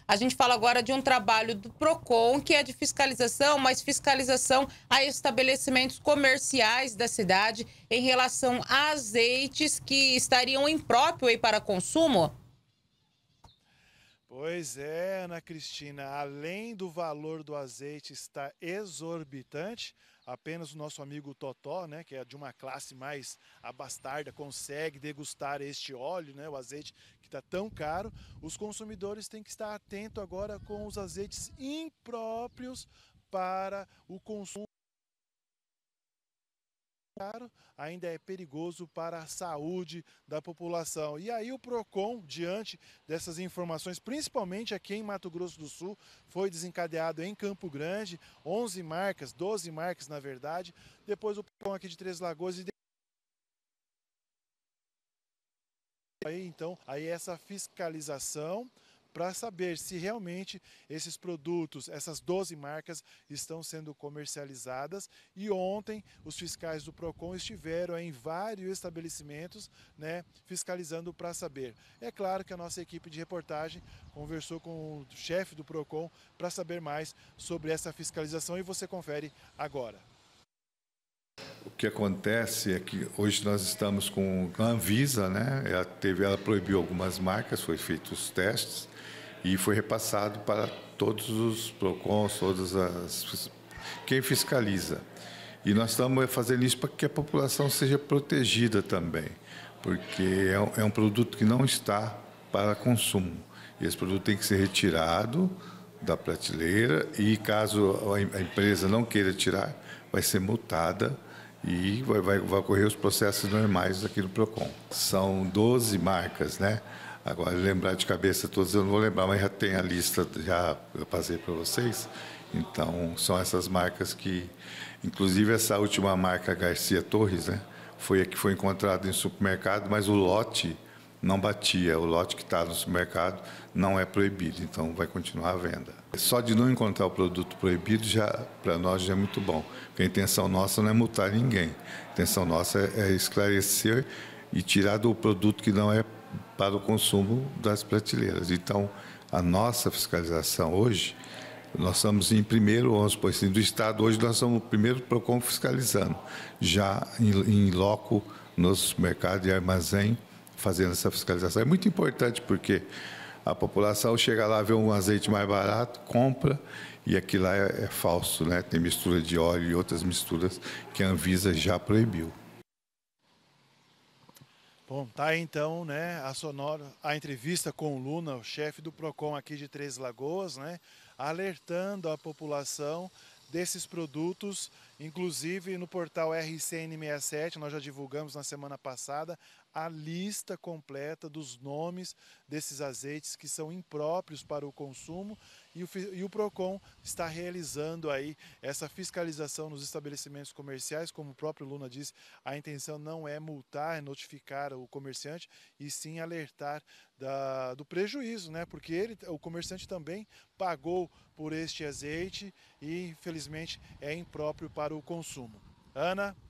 A gente fala agora de um trabalho do PROCON, que é de fiscalização, mas fiscalização a estabelecimentos comerciais da cidade em relação a azeites que estariam impróprios aí para consumo. Pois é, Ana Cristina, além do valor do azeite estar exorbitante, apenas o nosso amigo Totó, né, que é de uma classe mais abastarda, consegue degustar este óleo, né, o azeite que está tão caro. Os consumidores têm que estar atentos agora com os azeites impróprios para o consumo. Caro, ainda é perigoso para a saúde da população. E aí o PROCON, diante dessas informações, principalmente aqui em Mato Grosso do Sul, foi desencadeado em Campo Grande, 11 marcas, 12 marcas na verdade, depois o PROCON aqui de Três Lagoas e aí então aí essa fiscalização para saber se realmente esses produtos, essas 12 marcas, estão sendo comercializadas. E ontem os fiscais do PROCON estiveram em vários estabelecimentos, né, fiscalizando para saber. É claro que a nossa equipe de reportagem conversou com o chefe do PROCON para saber mais sobre essa fiscalização e você confere agora. O que acontece é que hoje nós estamos com a Anvisa, né? Ela proibiu algumas marcas, foi feitos os testes e foi repassado para todos os PROCONs, quem fiscaliza. E nós estamos fazendo isso para que a população seja protegida também, porque é um produto que não está para consumo. E esse produto tem que ser retirado da prateleira e, caso a empresa não queira tirar, vai ser multada e vai ocorrer os processos normais aqui no PROCON. São 12 marcas, né? Agora, lembrar de cabeça todas eu não vou lembrar, mas já tem a lista, já eu passei para vocês. Então, são essas marcas que, inclusive essa última marca, Garcia Torres, né? Foi a que foi encontrada em supermercado, mas o lote não batia. O lote que está no supermercado não é proibido, então vai continuar a venda. Só de não encontrar o produto proibido, já para nós já é muito bom. Porque a intenção nossa não é multar ninguém. A intenção nossa é esclarecer e tirar do produto que não é para o consumo das prateleiras. Então, a nossa fiscalização hoje, nós estamos em primeiro, vamos supor assim, do Estado, hoje nós somos o primeiro PROCON fiscalizando, já em loco, no supermercado e armazém, fazendo essa fiscalização. É muito importante porque a população chega lá, vê um azeite mais barato, compra, e aquilo lá é falso, né? Tem mistura de óleo e outras misturas que a Anvisa já proibiu. Bom, tá aí então, né, a entrevista com o Luna, o chefe do PROCON aqui de Três Lagoas, né, alertando a população desses produtos, inclusive no portal RCN67, nós já divulgamos na semana passada a lista completa dos nomes desses azeites que são impróprios para o consumo e o PROCON está realizando aí essa fiscalização nos estabelecimentos comerciais, como o próprio Luna disse, a intenção não é multar, é notificar o comerciante e sim alertar do prejuízo, né? Porque o comerciante também pagou por este azeite e infelizmente é impróprio para o consumo. Ana?